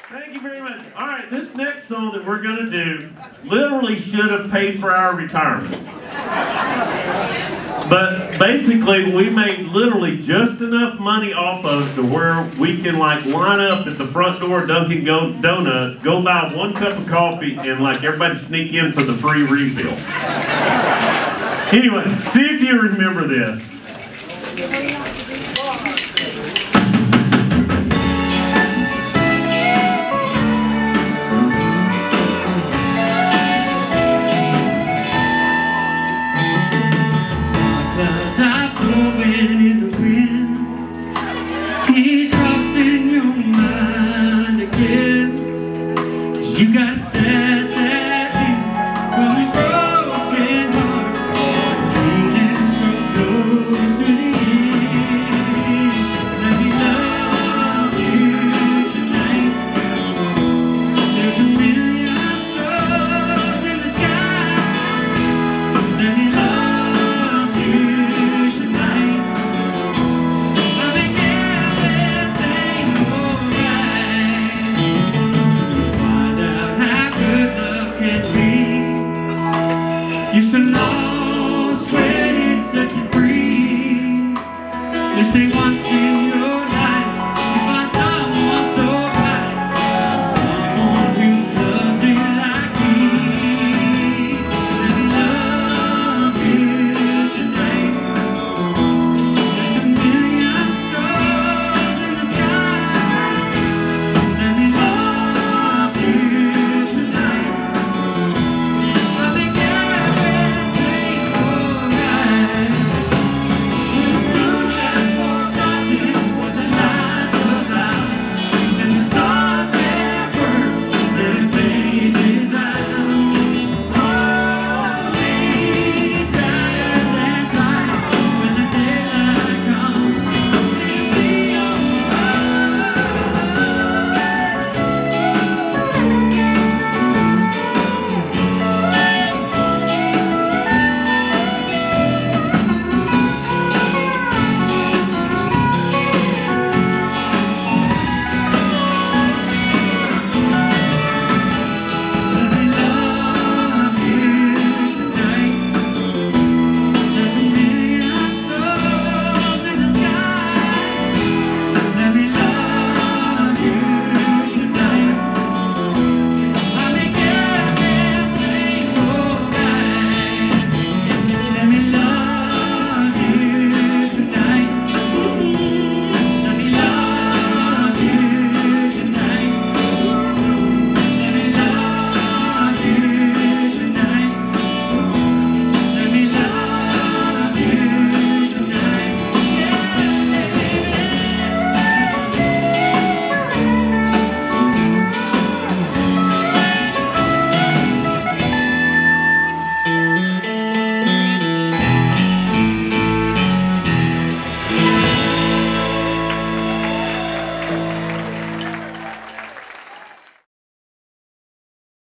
Thank you very much. All right, this next song that we're going to do literally should have paid for our retirement. But basically, we made literally just enough money off of to where we can like line up at the front door of Dunkin' Donuts, go buy 1 cup of coffee, and like everybody sneak in for the free refills. Anyway, see if you remember this. In the wind, he's crossing your mind again. You got